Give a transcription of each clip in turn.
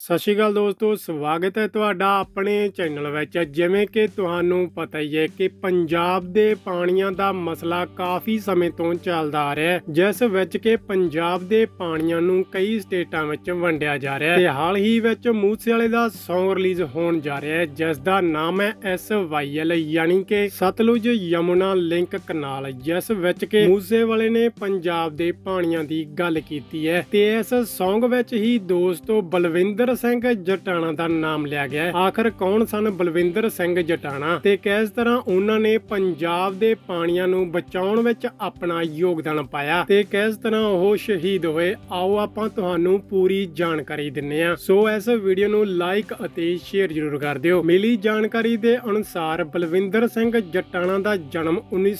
ਸਤਿ ਸ਼੍ਰੀ ਅਕਾਲ ਦੋਸਤੋ, ਸਵਾਗਤ ਹੈ ਤੁਹਾਡਾ ਆਪਣੇ ਚੈਨਲ ਵਿੱਚ। ਜਿਵੇਂ ਕਿ ਤੁਹਾਨੂੰ ਪਤਾ ਹੀ ਹੈ ਕਿ ਪੰਜਾਬ ਦੇ ਪਾਣੀਆਂ ਦਾ ਮਸਲਾ ਕਾਫੀ ਸਮੇਂ ਤੋਂ ਚੱਲਦਾ ਆ ਰਿਹਾ ਹੈ, ਜਿਸ ਵਿੱਚ ਕਿ ਪੰਜਾਬ ਦੇ ਪਾਣੀਆਂ ਨੂੰ ਕਈ ਸਟੇਟਾਂ ਵਿੱਚ ਵੰਡਿਆ ਜਾ ਰਿਹਾ ਹੈ ਤੇ ਹਾਲ ਹੀ ਵਿੱਚ ਮੂਸੇਵਾਲੇ ਦਾ Song ਰਿਲੀਜ਼ ਹੋਣ ਜਾ ਰਿਹਾ ਹੈ, ਜਿਸ ਦਾ ਨਾਮ ਹੈ SYL ਯਾਨੀ ਕਿ ਸਤਲੁਜ ਯਮੁਨਾ ਲਿੰਕ ਕਨਾਲ, ਜਿਸ ਵਿੱਚ ਕਿ ਮੂਸੇਵਾਲੇ ਨੇ ਪੰਜਾਬ ਦੇ ਪਾਣੀਆਂ ਦੀ ਗੱਲ ਕੀਤੀ ਹੈ। ਤੇ ਇਸ Song ਵਿੱਚ ਹੀ ਦੋਸਤੋ ਬਲਵਿੰਦਰ ਸਿੰਘ ਜਟਾਣਾ ਦਾ ਨਾਮ ਲਿਆ ਗਿਆ ਹੈ। ਆਖਰ ਕੌਣ ਸਨ ਬਲਵਿੰਦਰ ਸਿੰਘ ਜਟਾਣਾ ਤੇ ਕਿਸ ਤਰ੍ਹਾਂ ਉਹਨਾਂ ਨੇ ਪੰਜਾਬ ਦੇ ਪਾਣੀਆਂ ਨੂੰ ਬਚਾਉਣ ਵਿੱਚ ਆਪਣਾ ਯੋਗਦਾਨ ਪਾਇਆ ਤੇ ਕਿਸ ਤਰ੍ਹਾਂ ਉਹ ਸ਼ਹੀਦ ਹੋਏ, ਆਓ ਆਪਾਂ ਤੁਹਾਨੂੰ ਪੂਰੀ ਜਾਣਕਾਰੀ ਦਿੰਨੇ ਆ। ਸੋ ਇਸ ਵੀਡੀਓ ਨੂੰ ਲਾਈਕ ਅਤੇ ਸ਼ੇਅਰ ਜ਼ਰੂਰ ਕਰ ਦਿਓ। ਮਿਲੀ ਜਾਣਕਾਰੀ ਦੇ ਅਨੁਸਾਰ ਬਲਵਿੰਦਰ ਸਿੰਘ ਜਟਾਣਾ ਦਾ ਜਨਮ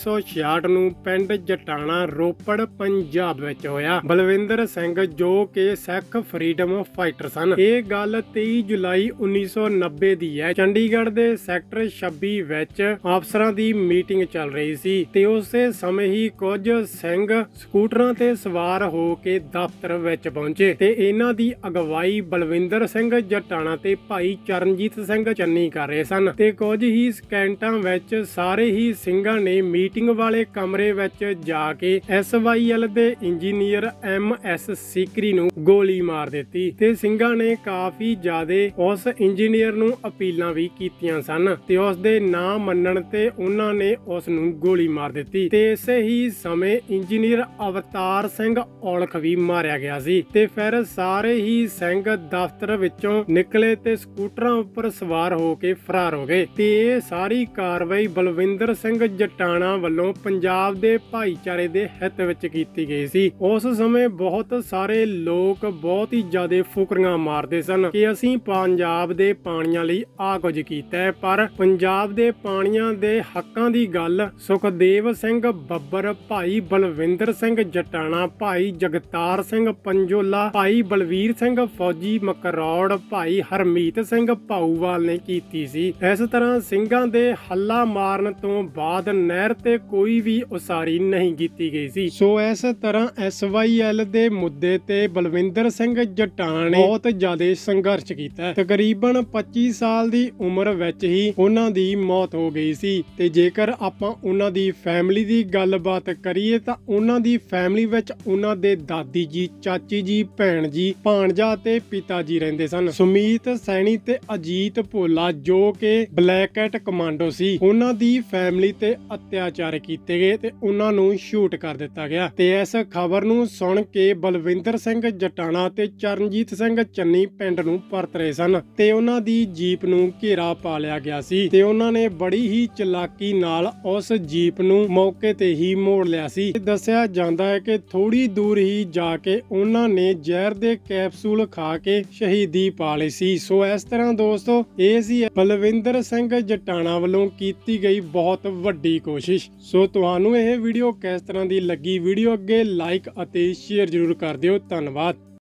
1966 ਨੂੰ ਪਿੰਡ ਜਟਾਣਾ ਰੋਪੜ ਪੰਜਾਬ ਵਿੱਚ ਹੋਇਆ। ਬਲਵਿੰਦਰ ਸਿੰਘ ਜੋ ਕਿ ਸਿੱਖ ਫਰੀडम ਫਾਈਟਰ ਸਨ। ਇਹ ਗੱਲ 23 ਜੁਲਾਈ 1990 ਦੀ ਹੈ। ਚੰਡੀਗੜ੍ਹ ਦੇ ਸੈਕਟਰ 26 ਵਿੱਚ ਅਫਸਰਾਂ ਦੀ ਮੀਟਿੰਗ ਚੱਲ ਰਹੀ ਸੀ ਤੇ ਉਸੇ ਸਮੇਂ ਹੀ ਕੁਝ ਸਿੰਘ ਸਕੂਟਰਾਂ ਤੇ ਸਵਾਰ ਹੋ ਕੇ ਦਫ਼ਤਰ ਵਿੱਚ ਪਹੁੰਚੇ ਤੇ ਇਹਨਾਂ ਦੀ ਅਗਵਾਈ ਬਲਵਿੰਦਰ ਸਿੰਘ ਜਟਾਣਾ ਤੇ ਭਾਈ ਚਰਨਜੀਤ ਸਿੰਘ ਚੰਨੀ ਕਰ ਰਹੇ ਸਨ ਤੇ ਕੁਝ ਹੀ ਸਕਿੰਟਾਂ ਵਿੱਚ ਸਾਰੇ ਹੀ ਸਿੰਘਾਂ ਨੇ ਮੀਟਿੰਗ ਵਾਲੇ ਕਮਰੇ ਵਿੱਚ ਜਾ ਕੇ SYL ਦੇ ਇੰਜੀਨੀਅਰ MS ਸੀਕਰੀ ਨੂੰ ਗੋਲੀ ਮਾਰ ਦਿੱਤੀ ਤੇ ਸਿੰਘਾਂ ਨੇ ਕਾਫੀ ਜ਼ਿਆਦੇ ਉਸ ਇੰਜੀਨੀਅਰ ਨੂੰ ਅਪੀਲਾਂ ਵੀ ਕੀਤੀਆਂ ਸਨ ਤੇ ਉਸ ਦੇ ਨਾ ਮੰਨਣ ਤੇ ਉਹਨਾਂ ਨੇ ਉਸ ਨੂੰ ਗੋਲੀ ਮਾਰ ਦਿੱਤੀ ਤੇ ਇਸੇ ਹੀ ਸਮੇਂ ਇੰਜੀਨੀਅਰ ਅਵਤਾਰ ਸਿੰਘ ਔਲਖ ਵੀ ਮਾਰਿਆ ਗਿਆ ਸੀ ਤੇ ਫਿਰ ਸਾਰੇ ਹੀ ਸਿੰਘ ਦਫ਼ਤਰ ਵਿੱਚੋਂ ਨਿਕਲੇ ਤੇ ਸਕੂਟਰਾਂ ਉੱਪਰ ਸਵਾਰ ਹੋ ਕੇ ਫਰਾਰ ਹੋ ਗਏ ਤੇ ਇਹ ਸਾਰੀ ਕਾਰਵਾਈ ਬਲਵਿੰਦਰ ਸਿੰਘ ਜਟਾਣਾ ਵੱਲੋਂ ਪੰਜਾਬ ਦੇ ਭਾਈਚਾਰੇ ਦੇ ਹਿੱਤ ਵਿੱਚ ਕੀਤੀ ਗਈ ਸੀ। ਉਸ ਸਮੇਂ ਬਹੁਤ ਸਾਰੇ ਲੋਕ ਬਹੁਤ ਹੀ ਜ਼ਿਆਦੇ ਫੁਕਰੀਆਂ ਮਾਰਦੇ ਸਨ ਕਿ ਅਸੀਂ ਪੰਜਾਬ ਦੇ ਪਾਣੀਆਂ ਲਈ ਆ ਕੁਝ ਕੀਤਾ ਹੈ, ਪਰ ਪੰਜਾਬ ਦੇ ਪਾਣੀਆਂ ਦੇ ਹੱਕਾਂ ਦੀ ਗੱਲ ਸੁਖਦੇਵ ਸਿੰਘ ਬੱਬਰ, ਭਾਈ ਬਲਵਿੰਦਰ ਸਿੰਘ ਜਟਾਣਾ, ਭਾਈ ਜਗਤਾਰ ਸਿੰਘ ਪੰਜੋਲਾ, ਭਾਈ ਬਲਵੀਰ ਸਿੰਘ ਫੌਜੀ ਮਕਰੌੜ, ਭਾਈ ਹਰਮੀਤ ਸਿੰਘ ਭਾਊਵਾਲ ਨੇ ਕੀਤੀ ਸੀ। ਇਸ ਤਰ੍ਹਾਂ ਸਿੰਘਾਂ ਦੇ ਹੱਲਾ ਮਾਰਨ ਤੋਂ ਬਾਅਦ ਨਹਿਰ ਤੇ ਕੋਈ ਵੀ ਉਸਾਰੀ ਨਹੀਂ ਕੀਤੀ ਗਈ ਸੀ। ਸੋ ਇਸ ਤਰ੍ਹਾਂ SYL ਦੇ ਮੁੱਦੇ ਤੇ ਬਲਵਿੰਦਰ ਸਿੰਘ ਜਟਾਣਾ ਨੇ ਬਹੁਤ ਜ਼ਿਆਦਾ ਸੰਘਰਸ਼ ਕੀਤਾ। ਤਕਰੀਬਨ 25 ਸਾਲ ਦੀ ਉਮਰ ਵਿੱਚ ਹੀ ਉਹਨਾਂ ਦੀ ਮੌਤ ਹੋ ਗਈ ਸੀ ਤੇ ਜੇਕਰ ਆਪਾਂ ਉਹਨਾਂ ਦੀ ਫੈਮਿਲੀ ਦੀ ਗੱਲਬਾਤ ਕਰੀਏ ਤਾਂ ਉਹਨਾਂ ਦੀ ਫੈਮਿਲੀ ਵਿੱਚ ਉਹਨਾਂ ਦੇ ਦਾਦੀ ਜੀ, ਚਾਚੀ ਜੀ, ਭੈਣ ਜੀ, ਭਾਣਜਾ ਤੇ ਪਿਤਾ ਜੀ ਰਹਿੰਦੇ ਸਨ। ਸੁਮੀਤ ਸੈਣੀ ਤੇ ਅਜੀਤ ਭੋਲਾ ਜੋ ਕਿ ਬਲੈਕ ਐਟ ਕਮਾਂਡੋ ਸੀ, ਉਹਨਾਂ ਦੀ ਫੈਮਿਲੀ ਤੇ ਅਤਿਆਚਾਰ ਕੀਤੇ ਗਏ ਤੇ ਉਹਨਾਂ ਨੂੰ ਸ਼ੂਟ ਕਰ ਦਿੱਤਾ ਗਿਆ ਤੇ ਇਸ ਖਬਰ ਨੂੰ ਸੁਣ ਕੇ ਬਲਵਿੰਦਰ ਸਿੰਘ ਜਟਾਣਾ ਤੇ ਚਰਨਜੀਤ ਸਿੰਘ ਚੰਨੀ ਪਿੰਡ ਨੂੰ ਪਰਤ ਰਹੇ ਸਨ ਤੇ ਉਹਨਾਂ ਦੀ ਜੀਪ ਨੂੰ ਘੇਰਾ ਪਾ ਲਿਆ ਗਿਆ ਸੀ ਤੇ ਉਹਨਾਂ ਨੇ ਬੜੀ ਹੀ ਚਲਾਕੀ ਨਾਲ ਉਸ ਜੀਪ ਨੂੰ ਮੌਕੇ ਤੇ ਹੀ ਮੋੜ ਲਿਆ ਸੀ। ਦੱਸਿਆ ਜਾਂਦਾ ਹੈ ਕਿ ਥੋੜੀ ਦੂਰ ਹੀ ਜਾ ਕੇ ਉਹਨਾਂ ਨੇ ਜ਼ਹਿਰ ਦੇ ਕੈਪਸੂਲ ਖਾ ਕੇ ਸ਼ਹੀਦੀ ਪਾ ਲਈ ਸੀ। ਸੋ ਇਸ ਤਰ੍ਹਾਂ ਦੋਸਤੋ ਇਹ ਸੀ ਬਲਵਿੰਦਰ ਸਿੰਘ ਜਟਾਣਾ ਵੱਲੋਂ ਕੀਤੀ ਗਈ ਬਹੁਤ ਵੱਡੀ ਕੋਸ਼ਿਸ਼। ਸੋ ਤੁਹਾਨੂੰ ਇਹ ਵੀਡੀਓ ਕਿਸ ਤਰ੍ਹਾਂ ਦੀ ਲੱਗੀ, ਵੀਡੀਓ ਅੱਗੇ ਲਾਈਕ ਅਤੇ ਸ਼ੇਅਰ ਜ਼ਰੂਰ ਕਰ ਦਿਓ। ਧੰਨਵਾਦ।